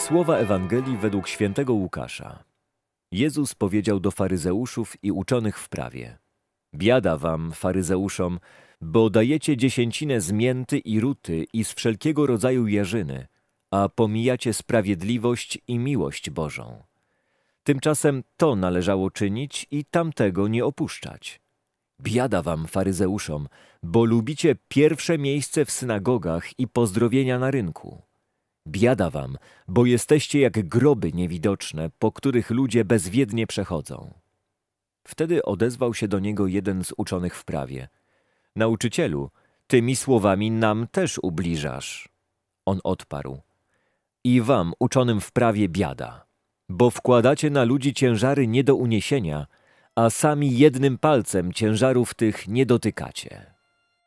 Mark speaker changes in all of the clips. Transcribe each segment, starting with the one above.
Speaker 1: Słowa Ewangelii według świętego Łukasza. Jezus powiedział do faryzeuszów i uczonych w prawie: Biada wam, faryzeuszom, bo dajecie dziesięcinę z mięty i ruty i z wszelkiego rodzaju jarzyny, a pomijacie sprawiedliwość i miłość Bożą. Tymczasem to należało czynić i tamtego nie opuszczać. Biada wam, faryzeuszom, bo lubicie pierwsze miejsce w synagogach i pozdrowienia na rynku. Biada wam, bo jesteście jak groby niewidoczne, po których ludzie bezwiednie przechodzą. Wtedy odezwał się do niego jeden z uczonych w prawie: Nauczycielu, tymi słowami nam też ubliżasz. On odparł: I wam, uczonym w prawie, biada, bo wkładacie na ludzi ciężary nie do uniesienia, a sami jednym palcem ciężarów tych nie dotykacie.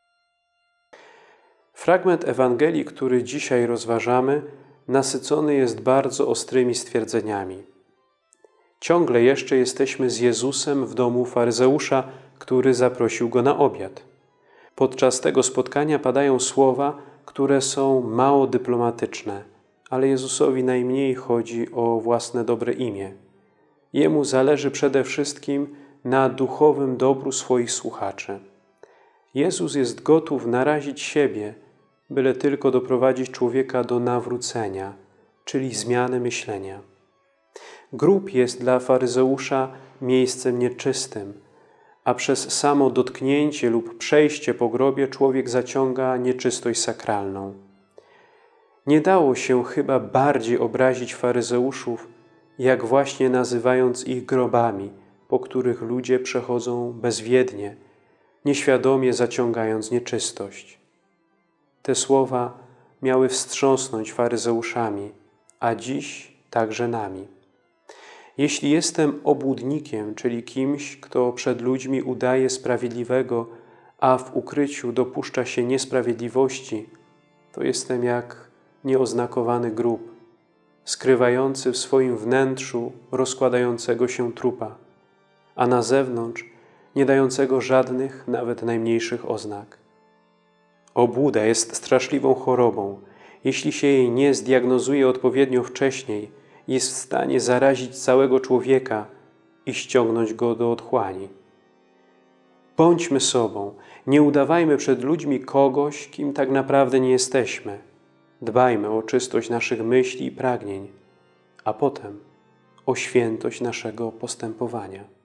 Speaker 2: Fragment Ewangelii, który dzisiaj rozważamy, nasycony jest bardzo ostrymi stwierdzeniami. Ciągle jeszcze jesteśmy z Jezusem w domu faryzeusza, który zaprosił go na obiad. Podczas tego spotkania padają słowa, które są mało dyplomatyczne, ale Jezusowi najmniej chodzi o własne dobre imię. Jemu zależy przede wszystkim na duchowym dobru swoich słuchaczy. Jezus jest gotów narazić siebie, byle tylko doprowadzić człowieka do nawrócenia, czyli zmiany myślenia. Grób jest dla faryzeusza miejscem nieczystym, a przez samo dotknięcie lub przejście po grobie człowiek zaciąga nieczystość sakralną. Nie dało się chyba bardziej obrazić faryzeuszów, jak właśnie nazywając ich grobami, po których ludzie przechodzą bezwiednie, nieświadomie zaciągając nieczystość. Te słowa miały wstrząsnąć faryzeuszami, a dziś także nami. Jeśli jestem obłudnikiem, czyli kimś, kto przed ludźmi udaje sprawiedliwego, a w ukryciu dopuszcza się niesprawiedliwości, to jestem jak nieoznakowany grób, skrywający w swoim wnętrzu rozkładającego się trupa, a na zewnątrz nie dającego żadnych, nawet najmniejszych oznak. Obłuda jest straszliwą chorobą. Jeśli się jej nie zdiagnozuje odpowiednio wcześniej, jest w stanie zarazić całego człowieka i ściągnąć go do otchłani. Bądźmy sobą, nie udawajmy przed ludźmi kogoś, kim tak naprawdę nie jesteśmy. Dbajmy o czystość naszych myśli i pragnień, a potem o świętość naszego postępowania.